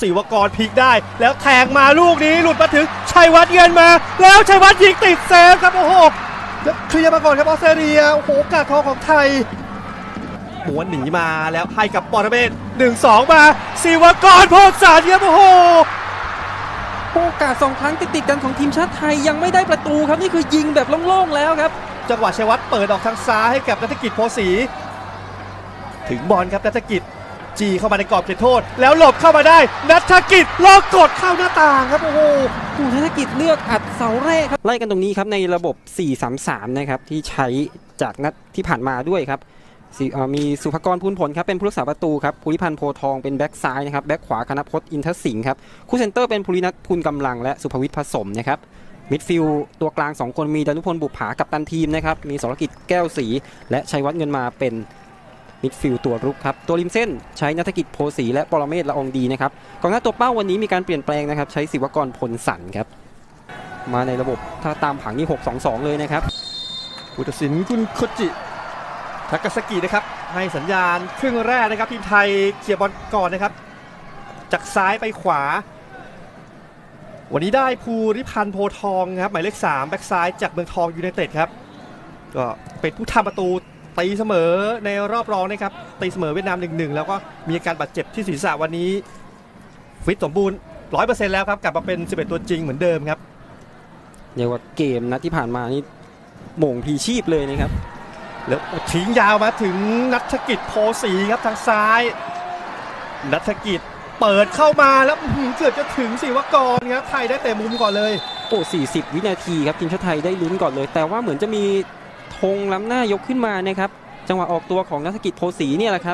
ศิวกรพลิกได้แล้วแทงมาลูกนี้หลุดมาถึงชัยวัฒน์เงินมาแล้วชัยวัฒน์ยิงติดเซฟครับโอ้โหเคลียร์มาก่อนครับออสเตรเลียโอ้โหโอกาสทองของไทยม้วนหนีมาแล้วให้กับปรเมศ 1-2 มาศิวกรโพธิ์สารครับโอ้โหโอกาส2 ครั้งติดกันของทีมชาติไทยยังไม่ได้ประตูครับนี่คือยิงแบบโล่งๆแล้วครับจังหวะชัยวัฒน์เปิดออกทางซ้ายให้กับณัฐกิจโพธิ์ศรีถึงบอลครับณัฐกิจจีเข้ามาในกรอบเขตโทษแล้วหลบเข้ามาได้ณัฐกิจลอกกดเข้าหน้าต่างครับโอ้โหณัฐกิจเลือกอัดเสาแรกครับไล่กันตรงนี้ครับในระบบ 4-3-3 นะครับที่ใช้จากนัดที่ผ่านมาด้วยครับมีสุภกร พูนผลครับเป็นผู้รักษาประตูครับภูริพันธ์โพทองเป็นแบ็กซ้ายนะครับแบ็กขวาคณพจน์อินทสิงห์ครับคู่เซนเตอร์เป็นภูรินัทพูนกำลังและสุภวิทย์ผสมนะครับมิดฟิลด์ตัวกลาง2 คนมีดานุพลบุปผากัปตันทีมนะครับมีสรกิจแก้วศรีและชัยวัฒน์เงินมาเป็นมิดฟิลด์ตัวรุกครับตัวริมเส้นใช้ณัฐกิจโพธิ์ศรีและปรเมศ ละอองดีนะครับกองหน้าตัวเป้าวันนี้มีการเปลี่ยนแปลงนะครับใช้ศิวกร พลสันครับมาในระบบถ้าตามผังนี่ 6-2-2 เลยนะครับผู้ตัดสินคุณโคจิทากาซากินะครับให้สัญญาณครึ่งแรกนะครับทีมไทยเคลียร์บอลก่อนนะครับจากซ้ายไปขวาวันนี้ได้ภูริพันธ์โพทองครับหมายเลข 3แบ็กซ้ายจากเมืองทองยูไนเต็ดครับก็เป็นผู้ทำประตูตีเสมอในรอบรองนะครับตีเสมอเวียดนาม 1-1 แล้วก็มีอาการบาดเจ็บที่ศีรษะวันนี้ฟิตสมบูรณ์ 100% แล้วครับกลับมาเป็น11ตัวจริงเหมือนเดิมครับเรียกว่าเกมนัดที่ผ่านมานี่โหม่งพีชีพเลยนะครับแล้วทิ้งยาวมาถึงณัฐกิจโพธิ์ศรีครับทางซ้ายณัฐกิจเปิดเข้ามาแล้วเกือบจะถึงศิวกรครับไทยได้เตะมุมก่อนเลย 40 วินาทีครับทีมชาติไทยได้ลุ้นก่อนเลยแต่ว่าเหมือนจะมีธงล้ำหน้ายกขึ้นมานะครับจังหวะออกตัวของณัฐกิจโพธิ์ศรีเนี่ยแหละครับ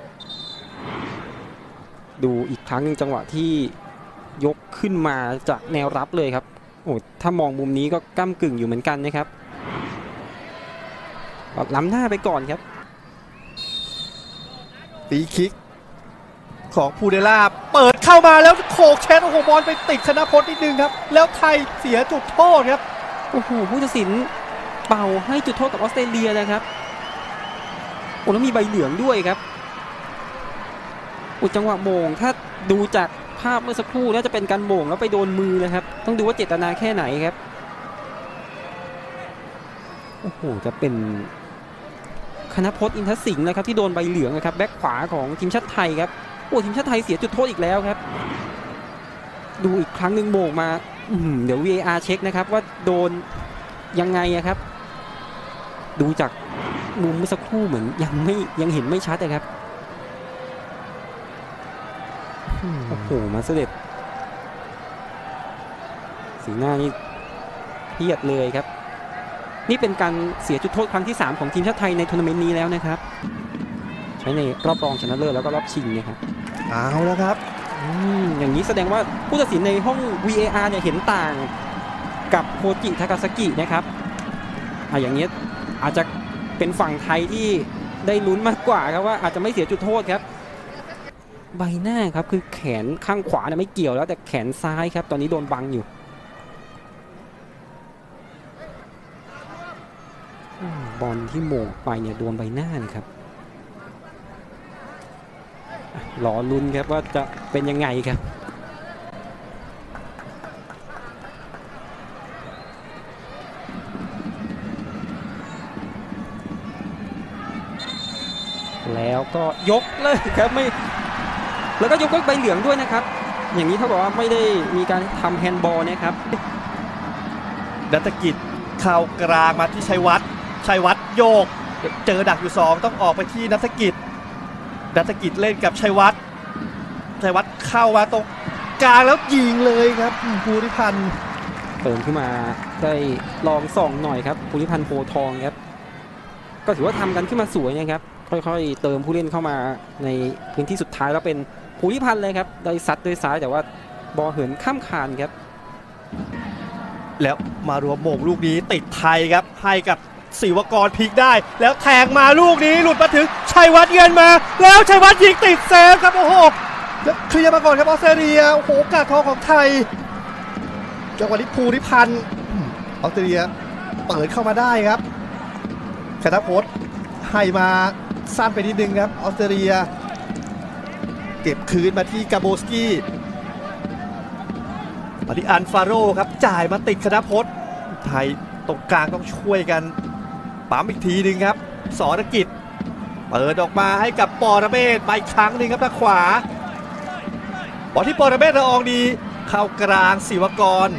ดูอีกครั้งนึงจังหวะที่ยกขึ้นมาจากแนวรับเลยครับโอ้ถ้ามองมุมนี้ก็ก้ำกึ่งอยู่เหมือนกันนะครับล้ำหน้าไปก่อนครับตีคิกของพูเดล่าเปิดเข้ามาแล้วโขกแชทโอ้โหบอลไปติดคณพจน์นิดนึงครับแล้วไทยเสียจุดโทษครับโอ้โหผู้ตัดสินเป่าให้จุดโทษกับออสเตรเลียนะครับโอ้แล้วมีใบเหลืองด้วยครับจังหวะโมงถ้าดูจากภาพเมื่อสักครู่น่าจะเป็นการโมงแล้วไปโดนมือนะครับต้องดูว่าเจตนาแค่ไหนครับโอ้โหจะเป็นคณพจน์อินทสิงห์นะครับที่โดนใบเหลืองนะครับแบ็คขวาของทีมชาติไทยครับโอ้ทีมชาติไทยเสียจุดโทษอีกแล้วครับดูอีกครั้งหนึ่งโมงมาเดี๋ยว VAR เช็คนะครับว่าโดนยังไงครับดูจากมุมเมื่อสักครู่เหมือนยังเห็นไม่ชัดเลยครับโอ้โหมาเสด็จสีหน้านี่เครียดเลยครับนี่เป็นการเสียจุดโทษครั้งที่3ของทีมชาติไทยในทัวร์นาเมนต์นี้แล้วนะครับใช้ในรอบรองชนะเลิศแล้วก็รอบชิงนะครับเอาแล้วครับอย่างนี้แสดงว่าผู้ตัดสินในห้อง VAR เนี่ยเห็นต่างกับโคจิทากาซากินะครับอย่างนี้อาจจะเป็นฝั่งไทยที่ได้ลุ้นมากกว่าครับว่าอาจจะไม่เสียจุดโทษครับใบหน้าครับคือแขนข้างขวาเนี่ยไม่เกี่ยวแล้วแต่แขนซ้ายครับตอนนี้โดนบังอยู่บอลที่โหม่งไปเนี่ยโดนใบหน้านะครับรอลุ้นครับว่าจะเป็นยังไงครับแล้วก็ยกเลยครับไม่แล้วก็ยกใบเหลืองด้วยนะครับอย่างนี้เท่ากับว่าไม่ได้มีการทำแฮนด์บอลนะครับณัฐกิจเข้ากลางมาที่ชัยวัฒน์โยกเจอดักอยู่2ต้องออกไปที่ณัฐกิจเล่นกับชัยวัฒน์เข้ามาตรงกลางแล้วยิงเลยครับภูริพันธ์เติมขึ้นมาได้ลองส่องหน่อยครับภูริพันธ์โพทองครับก็ถือว่าทำกันขึ้นมาสวยนะครับค่อยๆเติมผู้เล่นเข้ามาในพื้นที่สุดท้ายแล้วเป็นภูริพันธ์เลยครับได้ซัดด้วยซ้ายแต่ว่าบอลเหินข้ามคานครับแล้วมารวมโมงลูกนี้ติดไทยครับให้กับศิวกรพลิกได้แล้วแทงมาลูกนี้หลุดมาถึงชัยวัฒน์เงินมาแล้วชัยวัฒน์ยิงติดเซฟครับโอ้โหเคลียร์มาก่อนครับออสเตรเลียโอ้โหโอกาสทองของไทยจังหวะนี้ภูริพันธ์ออสเตรเลียเปิดเข้ามาได้ครับคณพจน์ให้มาสั้นไปนิดนึงครับออสเตรเลียเก็บคืนมาที่กาโบสกี้มาที่อันฟาโรครับจ่ายมาติดคณพจน์ไทยตรงกลางต้องช่วยกันปั๊มอีกทีหนึ่งครับสรกิจเปิดออกมาให้กับปรเมศไปครั้งหนึ่งครับทางขวาบอลที่ปรเมศละอองดีเข้ากลางศิวกร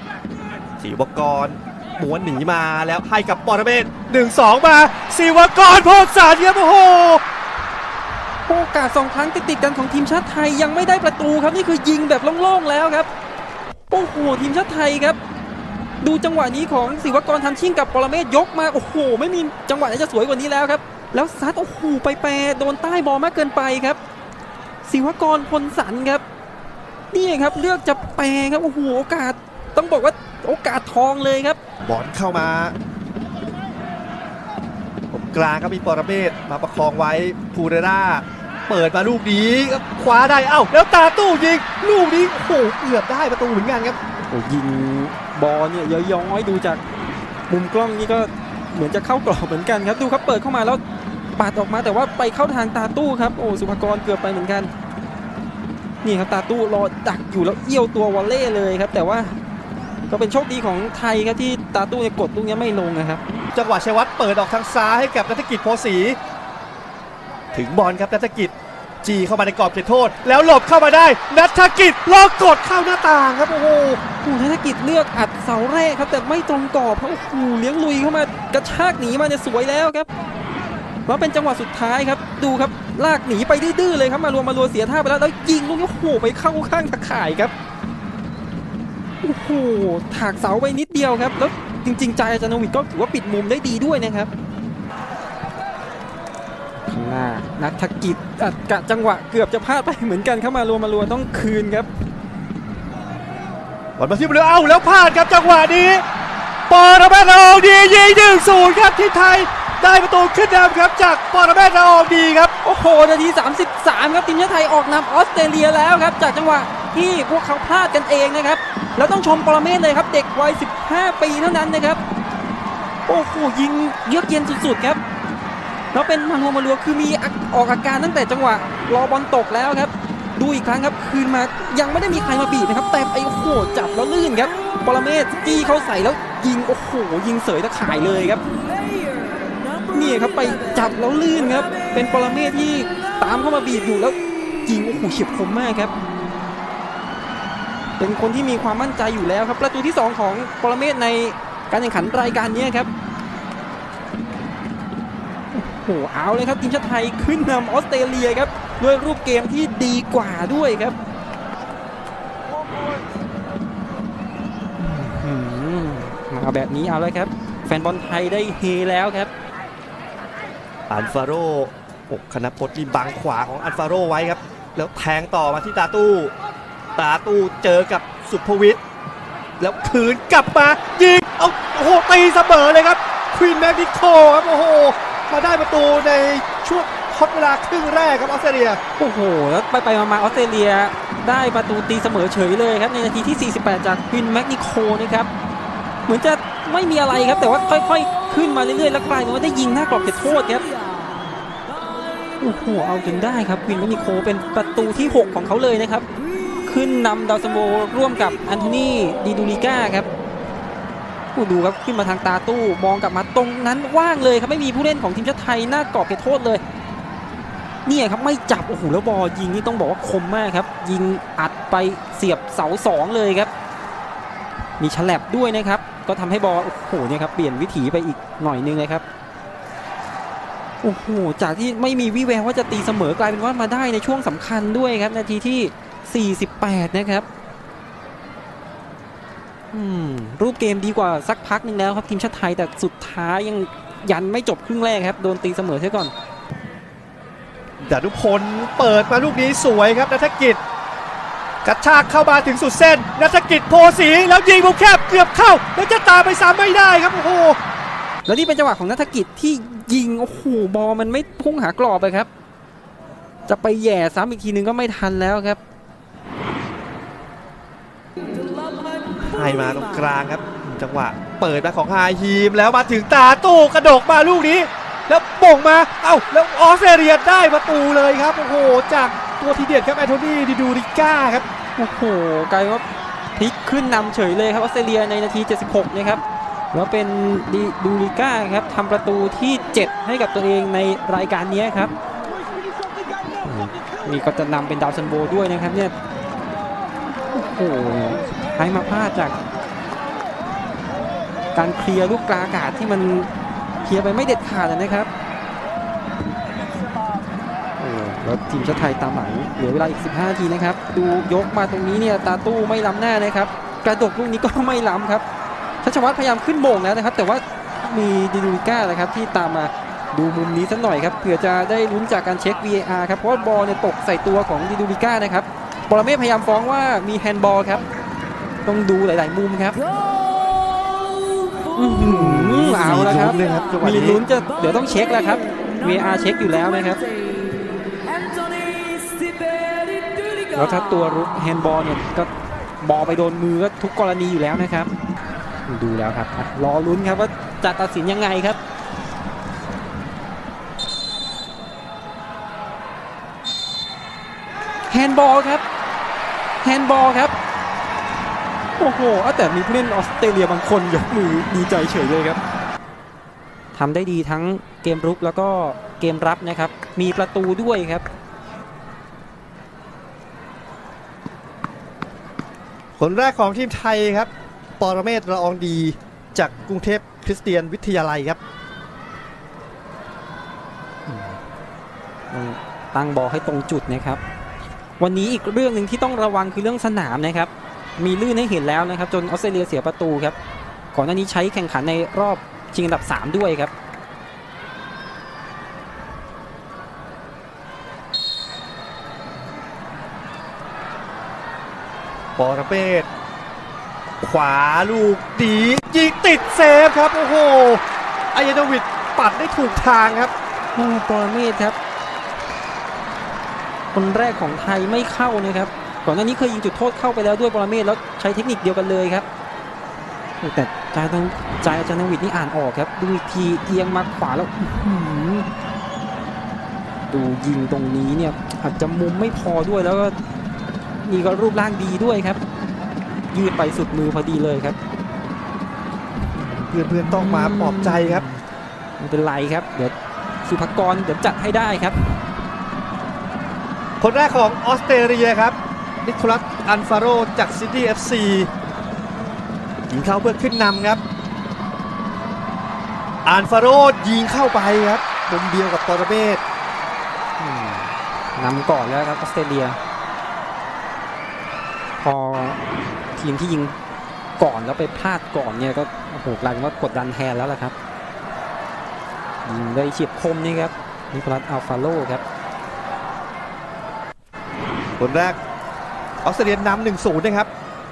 ม้วนหนีมาแล้วให้กับปรเมศ1-2มาศิวกรโพธิ์สารครับโอ้โหโอกาส2 ครั้งติดกันของทีมชาติไทยยังไม่ได้ประตูครับนี่คือยิงแบบโล่งๆแล้วครับโอ้โหทีมชาติไทยครับดูจังหวะนี้ของศิวกรทำชิ่งกับปรเมศยกมาโอ้โหไม่มีจังหวะไหนจะสวยกว่านี้แล้วครับแล้วซัดโอ้โหไปแปรโดนใต้บอลมากเกินไปครับศิวกรพลสันครับนี่ครับเลือกจะแปรครับโอ้โหโอกาสต้องบอกว่าโอกาสทองเลยครับบอลเข้ามาตรงกลางก็มีปรเมศมาประคองไว้ภูเรราเปิดมาลูกนี้คว้าได้เอ้าแล้วตาตู้ยิงลูกนี้โอ้โหเกือบได้ประตูเหมือนกันครับโอ้ยิงบอลเนี่ยย้อยๆดูจากมุมกล้องนี่ก็เหมือนจะเข้ากรอบเหมือนกันครับดูครับเปิดเข้ามาแล้วปาดออกมาแต่ว่าไปเข้าทางตาตู้ครับโอ้สุภกรเกือบไปเหมือนกันนี่ครับตาตู้รอดักอยู่แล้วเอี้ยวตัววอลเล่เลยครับแต่ว่าก็เป็นโชคดีของไทยครับที่ตาตู้เนี่ยกดลูกนี้ไม่ลงนะครับจังหวะชัยวัฒน์เปิดออกทางซ้ายให้กับนัฐกิจโพสีถึงบอลครับนัฐกิจจีเข้ามาในกรอบเขตโทษแล้วหลบเข้ามาได้นัฐกิจลอกกดเข้าหน้าต่างครับโอ้โหนัฐกิจเลือกอัดเสาแรกครับแต่ไม่ตรงกรอบครับโอ้โหเลี้ยงลุยเข้ามากระชากหนีมาเนี่ยสวยแล้วครับว่าเป็นจังหวะสุดท้ายครับดูครับลากหนีไปดื้อเลยครับมารัวเสียท่าไปแล้วยิงลูกนี้โอ้โหไปเข้าข้างตะข่ายครับโอ้โหถากเสาไปนิดเดียวครับแล้วจริงๆใจอาจารย์นวิทย์ก็ถือว่าปิดมุมได้ดีด้วยนะครับข้างหน้านัฐกิจกะจังหวะเกือบจะพลาดไปเหมือนกันเข้ามารัวต้องคืนครับบอลมาที่บอลเอ้าแล้วพลาดครับจังหวะนี้ปรเมศละอองดียิง1-0ครับที่ไทยได้ประตูขึ้นนำครับจากปรเมศละอองดีครับโอ้โหนาที33ครับทีมชาติไทยออกนำออสเตรเลียแล้วครับจากจังหวะที่พวกเขาพลาดกันเองนะครับแล้วต้องชมปรเมศเลยครับเด็กวัย15 ปีเท่านั้นนะครับโอ้โหยิงเยือกเย็นสุดๆครับแล้วเป็นมารัวคือมีออกอาการตั้งแต่จังหวะรอบอลตกแล้วครับดูอีกครั้งครับคืนมายังไม่ได้มีใครมาบีบนะครับแต่ไอ้โอ้โหจับแล้วลื่นครับปรเมศจี้เข้าใส่แล้วยิงโอ้โหยิงเสยตะข่ายเลยครับนี่ครับไปจับแล้วลื่นครับเป็นปรเมศที่ตามเข้ามาบีบอยู่แล้วยิงโอ้โหเฉียบคมมากครับเป็นคนที่มีความมั่นใจอยู่แล้วครับประตูที่2ของปรเมศในการแข่งขันรายการนี้ครับโอ้โหเอาเลยครับทีมชาติไทยขึ้นนำออสเตรเลียครับด้วยรูปเกมที่ดีกว่าด้วยครับมาแบบนี้เอาเลยครับแฟนบอลไทยได้เฮแล้วครับอันฟาโรคณพจน์นี่บังขวาของอันฟาโรไว้ครับแล้วแทงต่อมาที่ตาตู้เจอกับสุภวิทย์แล้วคืนกลับมายิงโอ้โหตีเสมอเลยครับควีนแมกนิโคครับโอ้โหมาได้ประตูในช่วงทดเวลาครึ่งแรกครับออสเตรเลียโอ้โหแล้วไปมาออสเตรเลียได้ประตูตีเสมอเฉยเลยครับในนาทีที่48จากควีนแมกนิโคนะครับเหมือนจะไม่มีอะไรครับแต่ว่าค่อยๆขึ้นมาเรื่อยๆแล้วกลายเป็นว่าได้ยิงหน้ากรอบเขตโทษครับโอ้โหเอาจนได้ครับควีนแมกนิโคเป็นประตูที่6ของเขาเลยนะครับขึ้นนำดาวซัมโบร่วมกับอันโทนีดีดูริก้าครับดูครับขึ้นมาทางตาตู้มองกลับมาตรงนั้นว่างเลยครับไม่มีผู้เล่นของทีมชาติไทยหน้ากรอบเขตโทษเลยนี่ครับไม่จับโอ้โหแล้วบอลยิงนี่ต้องบอกว่าคมมากครับยิงอัดไปเสียบเสา2เลยครับมีฉลับด้วยนะครับก็ทำให้บอลโอ้โหเนี่ยครับเปลี่ยนวิถีไปอีกหน่อยนึงเลยครับโอ้โหจากที่ไม่มีวิแววว่าจะตีเสมอกลายเป็นว่ามาได้ในช่วงสำคัญด้วยครับนาทีที่48นะครับรูปเกมดีกว่าสักพักหนึ่งแล้วครับทีมชาติไทยแต่สุดท้ายยังยันไม่จบครึ่งแรกครับโดนตีเสมอเสียก่อนดานุพลเปิดมาลูกนี้สวยครับนัฐกิจกระชากเข้ามาถึงสุดเส้นนัฐกิจโพสีแล้วยิงมุมแคบเกือบเข้าแล้วจะตามไปซ้ำไม่ได้ครับโอ้โหแล้วนี่เป็นจังหวะของนัฐกิจที่ยิงโอ้โหบอลมันไม่พุ่งหากรอบไปครับจะไปแย่ซ้ำอีกทีนึงก็ไม่ทันแล้วครับให้มาตรงกลางครับจังหวะเปิดมาของไฮฮีมแล้วมาถึงตาตู้กระโดดมาลูกนี้แล้วป่งมาเอ้าแล้วออสเตรเลียได้ประตูเลยครับโอ้โหจากตัวทีเด็ดครับแอนโทนีดิดูริก้าครับโอ้โหกลายว่าพลิกขึ้นนำเฉยเลยครับออสเตรเลียในนาที 76 นะครับแล้วเป็นดูริก้าครับทำประตูที่ 7 ให้กับตัวเองในรายการนี้ครับนี่ก็จะนำเป็นดาวซันโบด้วยนะครับเนี่ยโอ้โหให้มาพลาดจากการเคลียร์ลูกกลางอากาศที่มันเคลียร์ไปไม่เด็ดขาดนะครับแล้วทีมชาติไทยตามหลังเหลือเวลาอีก15 นาทีนะครับดูยกมาตรงนี้เนี่ยตาตู้ไม่ล้ำหน้านะครับกระดกลูกนี้ก็ไม่ล้ำครับชัชวัฒน์พยายามขึ้นโบ่งแล้วนะครับแต่ว่ามีดิลูริก้านะครับที่ตามมาดูมุมนี้สักหน่อยครับเผื่อจะได้ลุ้นจากการเช็ค VAR ครับเพราะว่าบอลเนี่ยตกใส่ตัวของดิลูริก้านะครับปรเมศพยายามฟ้องว่ามีแฮนด์บอลครับต้องดูหลายๆมุมครับเอาแล้วครับมีลุ้นจะเดี๋ยวต้องเช็คแล้วครับ VAR เช็คอยู่แล้วนะครับแล้วถ้าตัวรุกแฮนด์บอลเนี่ยก็บอลไปโดนมือก็ทุกกรณีอยู่แล้วนะครับดูแล้วครับรอลุ้นครับว่าจะตัดสินยังไงครับแฮนด์บอลครับแฮนด์บอลครับโอ้โหแต่มีผู้เล่นออสเตรเลียบางคนยกมือดีใจเฉยเลยครับทำได้ดีทั้งเกมรุกแล้วก็เกมรับนะครับมีประตูด้วยครับคนแรกของทีมไทยครับปรเมศ ละอองดีจากกรุงเทพคริสเตียนวิทยาลัยครับตั้งบอลให้ตรงจุดนะครับวันนี้อีกเรื่องหนึ่งที่ต้องระวังคือเรื่องสนามนะครับมีลื่นให้เห็นแล้วนะครับจนออสเตรเลียเสียประตูครับก่อนหน้านี้ใช้แข่งขันในรอบชิงอันดับ3ด้วยครับปรเมศขวาลูกดียิงติดเซฟครับโอ้โหอายาโนวิชปัดได้ถูกทางครับปรเมศครับคนแรกของไทยไม่เข้านะครับก่อนหน้านี้เคยยิงจุดโทษเข้าไปแล้วด้วยปรเมศแล้วใช้เทคนิคเดียวกันเลยครับแต่ใจอาจารย์นวิทย์นี่อ่านออกครับดูอีกทีเอียงมาขวาแล้วดูยิงตรงนี้เนี่ยอาจจะมุมไม่พอด้วยแล้วก็นี่ก็รูปร่างดีด้วยครับยืดไปสุดมือพอดีเลยครับเพื่อนๆต้องมาปลอบใจครับไม่เป็นไรครับเดี๋ยวสุภกรเดี๋ยวจัดให้ได้ครับคนแรกของออสเตรเลียครับนิโคลัส อัลฟาโรจากซิดนีย์ FC ยิงเข้าเพื่อขึ้นนำครับอัลฟาโรยิงเข้าไปครับมุมเดียวกับปรเมศนำก่อนแล้วครับออสเตรเลียพอทีมที่ยิงก่อนแล้วไปพลาดก่อนเนี่ยก็โอ้โหกลายเป็นว่ากดดันแทนแล้วล่ะครับยิงได้เฉียบคมนี่ครับนิโคลัส อัลฟาโรครับคนแรกออสเตรเลียนำ 1-0 นะครับ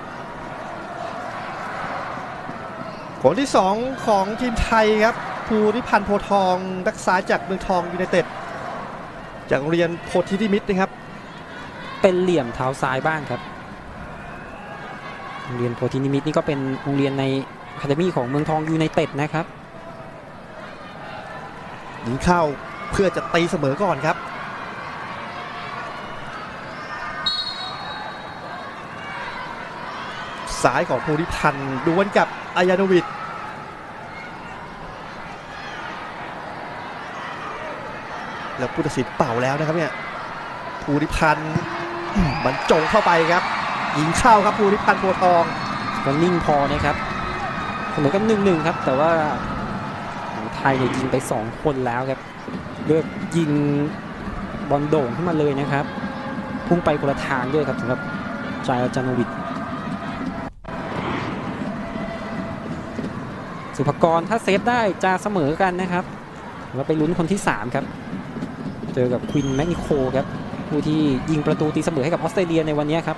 คนที่2ของทีมไทยครับภูริพันธ์โพทองแบ็คซ้ายจากเมืองทองยูไนเต็ดจากโรงเรียนโพธินิมิตนะครับเป็นเหลี่ยมเท้าซ้ายบ้างครับโรงเรียนโพธินิมิตนี่ก็เป็นโรงเรียนในอะคาเดมี่ของเมืองทองยูไนเต็ดนะครับยิงเข้าเพื่อจะตีเสมอก่อนครับซ้ายของภูริพันธ์ดวลกับอายาโนวิชแล้วผู้ตัดสินเป่าแล้วนะครับเนี่ยภูริพันธ์บรรจงเข้าไปครับยิงเข้าครับภูริพันธ์โพทองก็นิ่งพอนะครับเสมอกัน 1-1 ครับแต่ว่าไทยเนี่ยยิงไป2คนแล้วครับเลือกยิงบอลโด่งขึ้นมาเลยนะครับพุ่งไปคนละทางด้วยครับสำหรับจายอาจารย์วิทย์สุภกรถ้าเซฟได้จะเสมอกันนะครับเราไปลุ้นคนที่3ครับเจอกับควินแมคนิโคครับผู้ที่ยิงประตูตีเสมอให้กับออสเตรเลียในวันนี้ครับ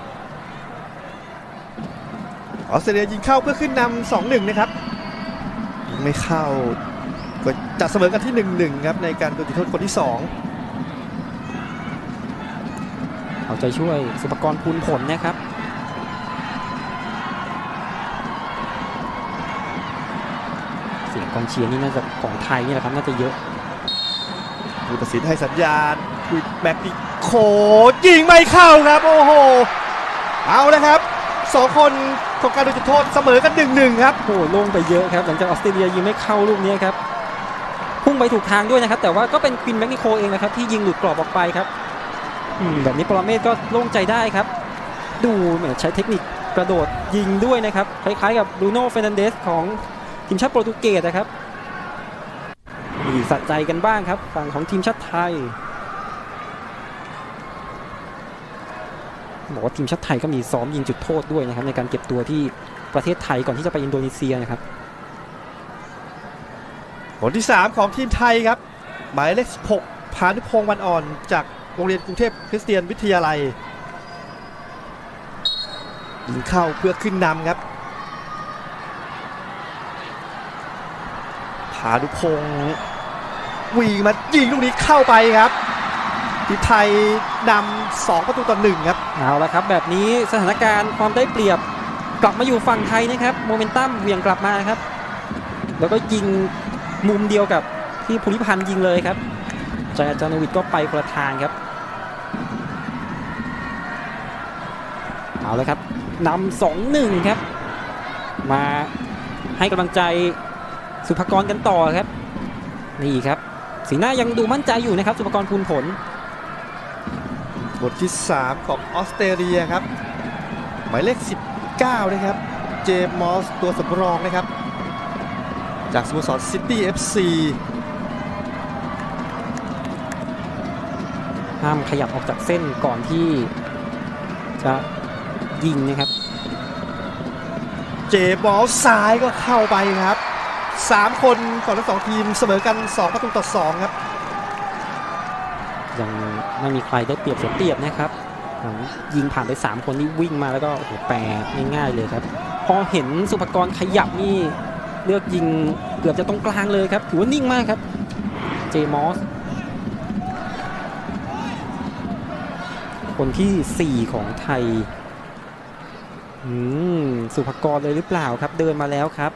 ออสเตรเลียยิงเข้าเพื่อขึ้นนำ 2-1 นะครับยิงไม่เข้าก็จะเสมอกันที่ 1-1 ครับในการโดนจุดโทษคนที่2 เอาใจช่วยสุภกร พูนผลนะครับเสียงกองเชียร์นี่น่าจะของไทยนี่แหละครับน่าจะเยอะผู้ตัดสินให้สัญญาณคุยแม็กนิโคยิงไม่เข้าครับโอ้โหเอาแล้วครับ 2 คนของการโดนจุดโทษเสมอกัน 1-1 ครับโอ้โล่งไปเยอะครับหลังจากออสเตรเลียยิงไม่เข้าลูกนี้ครับพุ่งไปถูกทางด้วยนะครับแต่ว่าก็เป็นควินแมกนิโคเองนะครับที่ยิงหลุดกรอบออกไปครับแบบนี้ปรเมศก็โล่งใจได้ครับดูใช้เทคนิคกระโดดยิงด้วยนะครับคล้ายๆกับบรูโน่เฟร์นันเดสของทีมชาติโปรตุเกสนะครับมีสะใจกันบ้างครับฝั่งของทีมชาติไทยบอกว่าทีมชาติไทยก็มีซ้อมยิงจุดโทษด้วยนะครับในการเก็บตัวที่ประเทศไทยก่อนที่จะไปอินโดนีเซียนะครับคนที่ 3 ของทีมไทยครับหมายเลข 16 พานุพงษ์วันอ่อนจากโรงเรียนกรุงเทพคริสเตียนวิทยาลัยยิงเข้าเพื่อขึ้นนำครับพานุพงษ์วิ่งมายิงลูกนี้เข้าไปครับทีมไทยนำ2-1ครับเอาละครับแบบนี้สถานการณ์ความได้เปรียบกลับมาอยู่ฝั่งไทยนะครับโมเมนตัมเหวี่ยงกลับมาครับแล้วก็ยิงมุมเดียวกับที่ภูริพันธ์ยิงเลยครับจาจานวิทก็ไปคนละทางครับเอาละครับนำ 2-1 ครับมาให้กำลังใจสุภกรกันต่อครับนี่ครับสีหน้ายังดูมั่นใจอยู่นะครับสุภกรภูลผลบทที่ 3 ของออสเตรเลียครับหมายเลข 19 นะครับเจมส์มอสตัวสำรองนะครับจากสโมสรซิตี้ FC ห้ามขยับออกจากเส้นก่อนที่จะยิงนะครับเจมอลซ้ายก็เข้าไปครับ3 คนของทั้ง2 ทีมเสมอกัน2-2 ครับยังไม่มีใครได้เปรียบเสียเปรียบนะครับยิงผ่านไป3 คนที่วิ่งมาแล้วก็โอ้โหแปรง่ายๆเลยครับพอเห็นสุภกรขยับนี่เลือกยิงเกือบจะตรงกลางเลยครับถือว่านิ่งมากครับเจมอสคนที่4ของไทยสุภกรเลยหรือเปล่าครับเดินมาแล้วครับ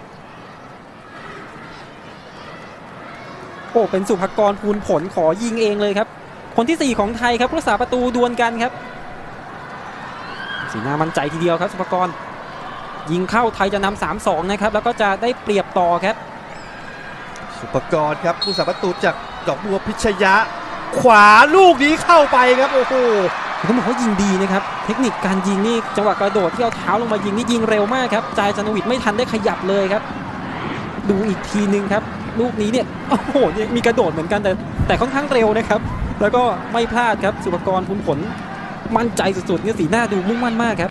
โอ้เป็นสุภกรภูลผลขอยิงเองเลยครับคนที่4ของไทยครับผู้รักษาประตูดวลกันครับสีหน้ามั่นใจทีเดียวครับสุภกรยิงเข้าไทยจะนำ 3-2 นะครับแล้วก็จะได้เปรียบต่อครับสุภกรครับผู้รักษาประตูจากดอกบัวพิชยะขวาลูกนี้เข้าไปครับโอ้โหเขาบอกว่ายิงดีนะครับเทคนิคการยิงนี่จังหวะกระโดดที่เอาเท้าลงมายิงนี่ยิงเร็วมากครับจายจันทวิทย์ไม่ทันได้ขยับเลยครับดูอีกทีนึงครับลูกนี้เนี่ยโอ้โหเนี่ยมีกระโดดเหมือนกันแต่ค่อนข้างเร็วนะครับแล้วก็ไม่พลาดครับสุภกรภูลผลมั่นใจสุดๆเนี่ยสีหน้าดูมุ่งมั่นมากครับ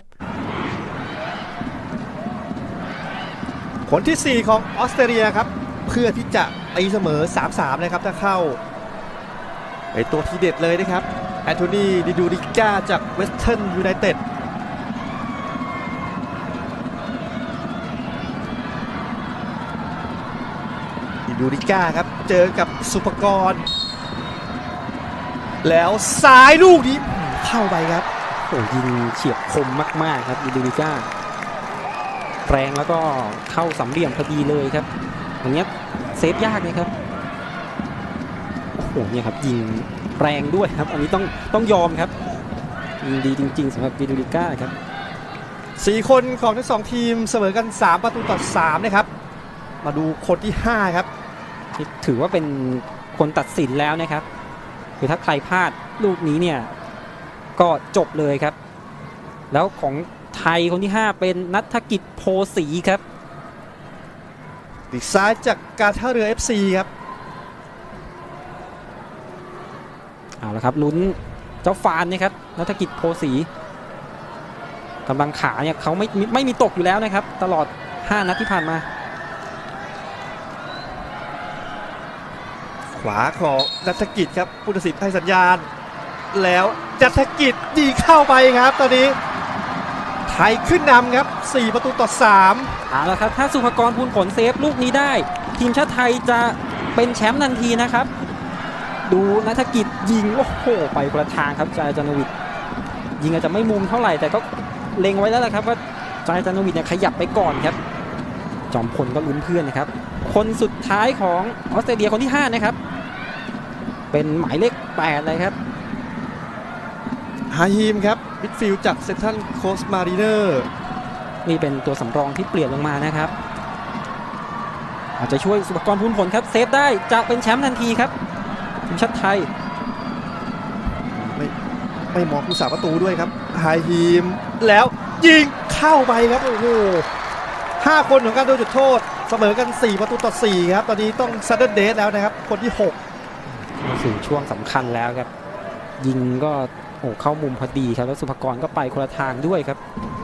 คนที่ 4 ของออสเตรเลียครับเพื่อที่จะตีเสมอ 3-3 นะครับถ้าเข้าไอตัวทีเด็ดเลยนะครับแอนโทนีดิดูริก้าจากเวสเทิร์นยูไนเต็ดดิดูริก้าครับเจอกับสุภกรแล้วซ้ายลูกนี้เข้าไปครับโอ้ยิงเฉียบคมมากๆครับดิดูริก้าแรงแล้วก็เข้าสามเหลี่ยมพอดีเลยครับอย่างเงี้ยเซฟยากเลยครับโอ้โหเนี่ยครับยิงแรงด้วยครับอันนี้ต้องยอมครับยิงดีจริงๆสำหรับวิดูริก้าครับ 4 คนของทั้ง2 ทีมเสมอกัน3-3นะครับมาดูคนที่ 5 ครับถือว่าเป็นคนตัดสินแล้วนะครับคือถ้าใครพลาดลูกนี้เนี่ยก็จบเลยครับแล้วของไทยคนที่ 5เป็นณัฐกิจโพสีครับปีกซ้ายจากการท่าเรือ FC ครับเอาละครับลุ้นเจ้าฟานนะครับณัฐกิจโพสีกำลังขาเนี่ยเขาไม่มีตกอยู่แล้วนะครับตลอด5 นัดที่ผ่านมาขวาของณัฐกิจครับผู้ตัดสินให้สัญญาณแล้วณัฐกิจยิงเข้าไปครับตอนนี้ไทยขึ้นนำครับ4-3 เอาละครับถ้าสุภกรภูลผลเซฟลูกนี้ได้ทีมชาติไทยจะเป็นแชมป์ทันทีนะครับดูณัฐกิจยิงโอ้โหไปคนละทางครับจายจันทวิทย์ยิงอาจจะไม่มุมเท่าไหร่แต่ก็เล็งไว้แล้วละครับว่าจายจันทวิทย์เนี่ยขยับไปก่อนครับจอมพลก็ลุ้นเพื่อนนะครับคนสุดท้ายของออสเตรเลียคนที่5นะครับเป็นหมายเลข8เลยครับฮาฮิมครับมิดฟิลด์จากเซนทรัลโคสต์มารีเนอร์นี่เป็นตัวสำรองที่เปลี่ยนลงมานะครับอาจจะช่วยสุภกรพูนผลครับเซฟได้จะเป็นแชมป์ทันทีครับทีมชาติไทยไม่มองผู้สาประตูด้วยครับฮาฮิมแล้วยิงเข้าไปครับโอ้โห5 คนของการโดนจุดโทษเสมอกัน4-4ครับตอนนี้ต้องซัดเดิลเดทแล้วนะครับคนที่6 สู่ช่วงสำคัญแล้วครับยิงก็เข้ามุมพอดีครับแล้วสุภกรก็ไปคนละทางด้วยครับ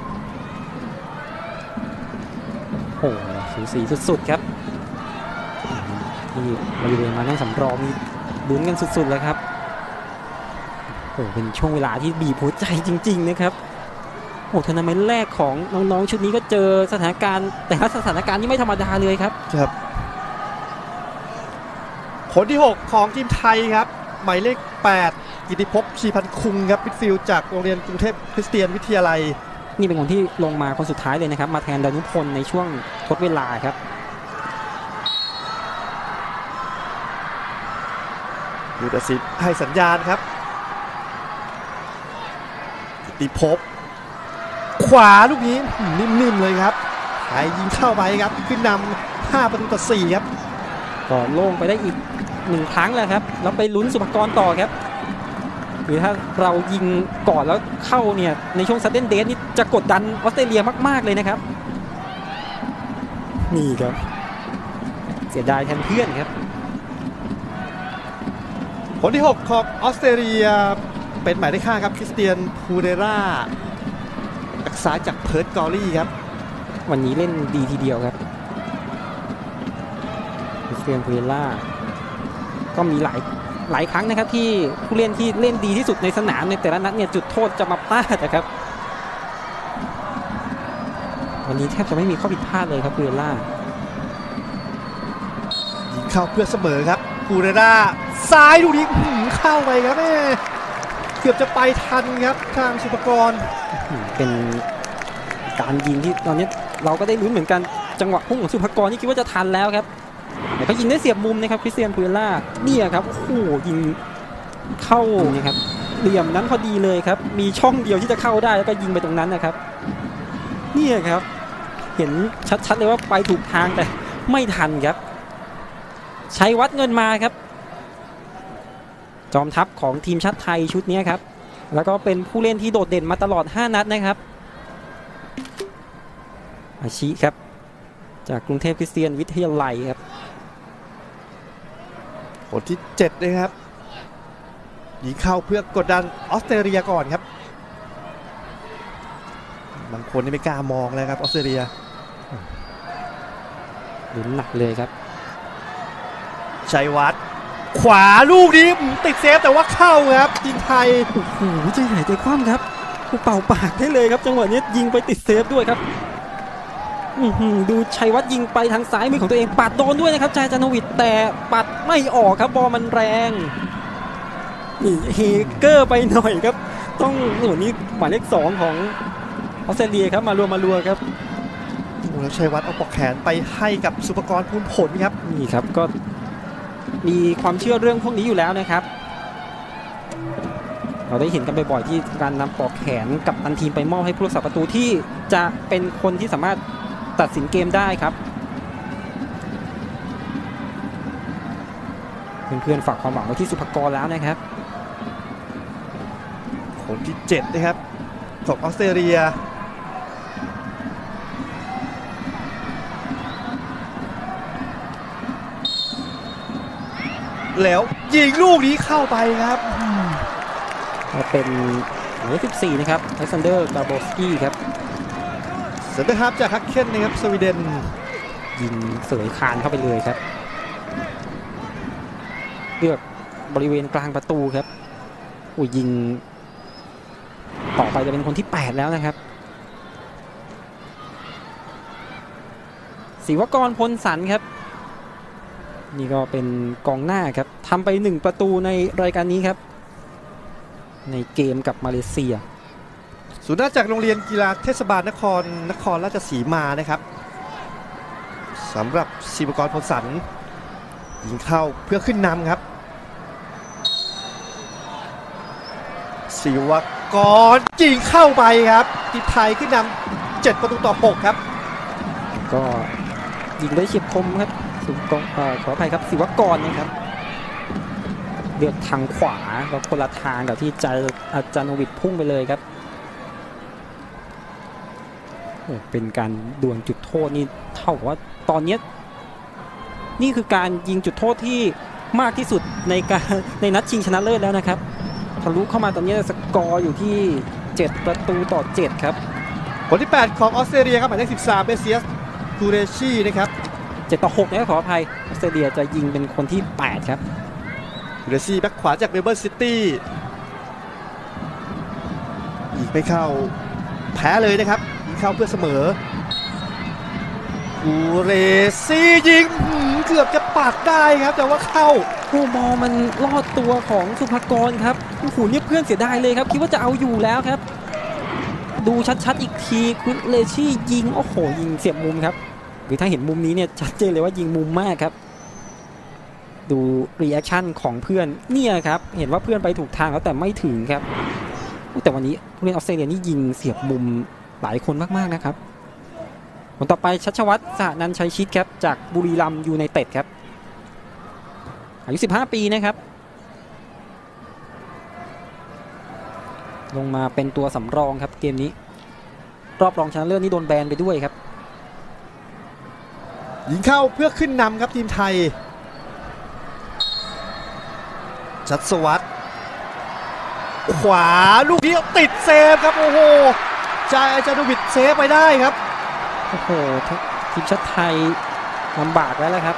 สูสีสุดๆครับนี่บริเวณมานั่งสำรองมีลุ้นกันสุดๆเลยครับเป็นช่วงเวลาที่บีบหัวใจจริงๆนะครับทัวร์นาเมนต์แรกของน้องๆชุดนี้ก็เจอสถานการณ์แต่ละสถานการณ์นี่ไม่ธรรมดาเลยครับคนที่6ของทีมไทยครับหมายเลข8กิติภพชีพันคุงครับมิดฟิลด์จากโรงเรียนกรุงเทพคริสเตียนวิทยาลัยนี่เป็นคนที่ลงมาคนสุดท้ายเลยนะครับมาแทนดานุพลในช่วงทดเวลาครับผู้ตัดสินให้สัญญาณครับกิติภพขวาลูกนี้นิ่มๆเลยครับไทยยิงเข้าไปครับขึ้นนำ5-4ครับก็โล่งไปได้อีก1 ครั้งแล้วครับแล้วไปลุ้นสุภกรต่อครับหรือถ้าเรายิงก่อนแล้วเข้าเนี่ยในช่วงซัดเดนเดทนี่จะกดดันออสเตรเลียมากๆเลยนะครับนี่ครับเสียดายแทนเพื่อนครับคนที่6ของออสเตรเลียเป็นหมายเลข5ครับคริสเตียนพูเรราอักษาจากเพิร์ธกอรี่ครับวันนี้เล่นดีทีเดียวครับคริสเตียนพูเรราก็มีหลายครั้งนะครับที่ผู้เล่นที่เล่นดีที่สุดในสนามในแต่ละนัดเนี่ยจุดโทษจะมาพลาดนะครับวันนี้แทบจะไม่มีข้อผิดพลาดเลยครับพูเรรายิงเข้าเพื่อเสมอครับพูเรราซ้ายดูดิเข้าไปครับเกือบจะไปทันครับทางสุภกรเป็นการยิงที่ตอนนี้เราก็ได้ลุ้นเหมือนกันจังหวะพุ่งของสุภกรที่คิดว่าจะทันแล้วครับแต่ก็ยิงได้เสียบมุมนะครับคริสเตียนพูเรราเนี่ยครับยิงเข้านี่ครับเหลี่ยมนั้นพอดีเลยครับมีช่องเดียวที่จะเข้าได้แล้วก็ยิงไปตรงนั้นนะครับเนี่ยครับเห็นชัดๆเลยว่าไปถูกทางแต่ไม่ทันครับชัยวัฒน์เงินมาครับจอมทัพของทีมชาติไทยชุดนี้ครับแล้วก็เป็นผู้เล่นที่โดดเด่นมาตลอด5 นัดนะครับอาชิครับจากกรุงเทพคริสเตียนวิทยาลัยครับคนที่7นะครับยิงเข้าเพื่อกดดันออสเตรเลียก่อนครับบางคนนี่ไม่กล้ามองเลยครับออสเตรเลียลุ้นหนักเลยครับชัยวัฒน์ขวาลูกนี้ติดเซฟแต่ว่าเข้าครับทีมไทยใจหายใจคว่ำครับเป่าปากได้เลยครับจังหวะนี้ยิงไปติดเซฟด้วยครับดูชัยวัฒน์ยิงไปทางซ้ายมือของตัวเองปัดโดนด้วยนะครับจาจานวิทแต่ปัดไม่ออกครับบอลมันแรงนี่เฮเกอร์ไปหน่อยครับต้องนี้หมายเลข2ของออสเตรเลียครับมารัวครับแล้วชัยวัฒน์เอาปลอกแขนไปให้กับสุภกรพูนผลครับนี่ครับก็มีความเชื่อเรื่องพวกนี้อยู่แล้วนะครับเราได้เห็นกันบ่อยๆที่การนำปลอกแขนกับตันทีมไปมอบให้ผู้รักษาประตูที่จะเป็นคนที่สามารถตัดสินเกมได้ครับเพื่อนๆฝากความหวังไว้ที่สุภกรแล้วนะครับคนที่7นะครับของออสเตรเลียแล้วยิงลูกนี้เข้าไปครับเป็นหมายเลข14นะครับอเล็กซานเดอร์กาโบสกี้ครับเซนเตอร์ฮาล์ฟจากฮักเคนนะครับสวีเดนยิงเสยคานเข้าไปเลยครับเลือกบริเวณกลางประตูครับยิงต่อไปจะเป็นคนที่8แล้วนะครับศิวกรพลสันครับนี่ก็เป็นกองหน้าครับทำไป1 ประตูในรายการนี้ครับในเกมกับมาเลเซียศูนย์หน้าจากโรงเรียนกีฬาเทศบาลนครราชสีมานะครับสำหรับศิวกรพลสันยิงเข้าเพื่อขึ้นนำครับศิวกกรยิงเข้าไปครับทีมไทยขึ้นนำ7-6ครับก็ยิงได้เฉียบคมครับขออภัยครับศิวกรนะครับเลือกทางขวาก็คนละทางกับที่อาจารย์โนวิทพุ่งไปเลยครับโอ้เป็นการดวลจุดโทษนี่เท่ากับว่าตอนนี้นี่คือการยิงจุดโทษที่มากที่สุดในนัดชิงชนะเลิศแล้วนะครับทะลุเข้ามาตอนนี้สกอร์อยู่ที่7-7ครับคนที่8ของออสเตรเลียครับหมายเลข13เบเซียสกูเรชีนะครับ 7-6นะครับขออภัยออสเตรเลียจะยิงเป็นคนที่8ครับกูเรชีแบ็คขวาจากเมลเบิร์นซิตี้ยิงไม่เข้าแพ้เลยนะครับยิงเข้าเพื่อเสมอกูเรซี่ยิงเกือบจะปัดได้ครับแต่ว่าเข้าโอ้บอลมันลอดตัวของสุภกรครับโอ้โหเนี่ยเพื่อนเสียดายเลยครับคิดว่าจะเอาอยู่แล้วครับดูชัดๆอีกทีคุณเลชี่ยิงโอ้โหยิงเสียบมุมครับหรือถ้าเห็นมุมนี้เนี่ยชัดเจนเลยว่ายิงมุมมากครับดูรีแอคชั่นของเพื่อนเนี่ยครับเห็นว่าเพื่อนไปถูกทางแล้วแต่ไม่ถึงครับแต่วันนี้ผู้เล่นออสเตรเลียนี่ยิงเสียบมุมหลายคนมากๆนะครับคนต่อไปชัชวัฒน์ สหนันท์ชัยชิตครับจากบุรีรัมย์ยูไนเต็ดครับอายุ15 ปีนะครับลงมาเป็นตัวสำรองครับเกมนี้รอบรองชนะเลิศนี่โดนแบนไปด้วยครับยิงเข้าเพื่อขึ้นนำครับทีมไทยชัชวัฒน์ขวาลูกนี้ติดเซฟครับโอ้โหจาโนวิทเซฟไปได้ครับโอ้โหทีมชาติไทยลำบากแล้วครับ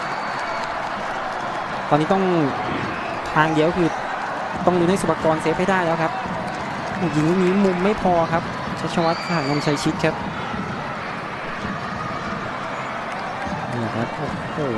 ตอนนี้ต้องทางเดียวคือต้องลุ้นให้สุภกรเซฟให้ได้แล้วครับยิงลูกนี้มุมไม่พอครับชัชวัฒน์ สหนันท์ชัยชิตครับนี่ครับโอ้โห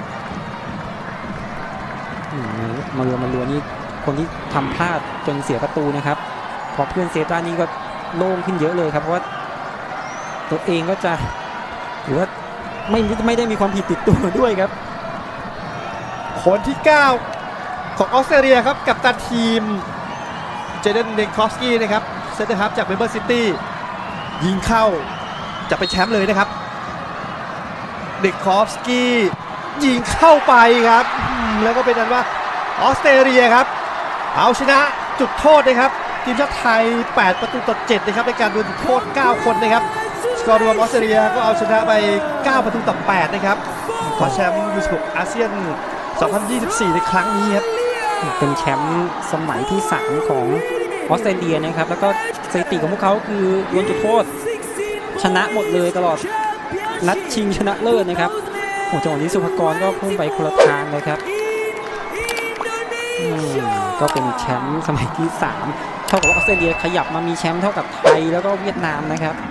มาลัวนี่คนที่ทำพลาดจนเสียประตูนะครับพอเพื่อนเซฟได้นี่ก็โล่งขึ้นเยอะเลยครับเพราะว่าตัวเองก็จะหรือว่าไม่ได้มีความผิดติดตัวด้วยครับคนที่9ของออสเตรเลียครับกัปตันทีมเจเดนเดนคอฟสกี้นะครับเซนเตอร์ฮับจากเมลเบิร์นซิตี้ยิงเข้าจะเป็นแชมป์เลยนะครับเดนคอฟสกี้ยิงเข้าไปครับแล้วก็เป็นนั้นว่าออสเตรเลียครับเอาชนะจุดโทษนะครับทีมชาติไทย8-7นะครับในการดวลจุดโทษ9คนนะครับสกอร์รวมออสเตรเลียก็เอาชนะไป9-8นะครับคว้าแชมป์ยู16อาเซียน2024ในครั้งนี้ครับเป็นแชมป์สมัยที่3ของออสเตรเลียนะครับแล้วก็สถิติของพวกเขาคือดวลจุดโทษชนะหมดเลยตลอดนัดชิงชนะเลิศนะครับโอ้จังหวะนี้สุภกรก็พุ่งไปคนละทางเลยครับก็เป็นแชมป์สมัยที่3เท่ากับว่าออสเตรเลียขยับมามีแชมป์เท่ากับไทยแล้วก็เวียดนามนะครับ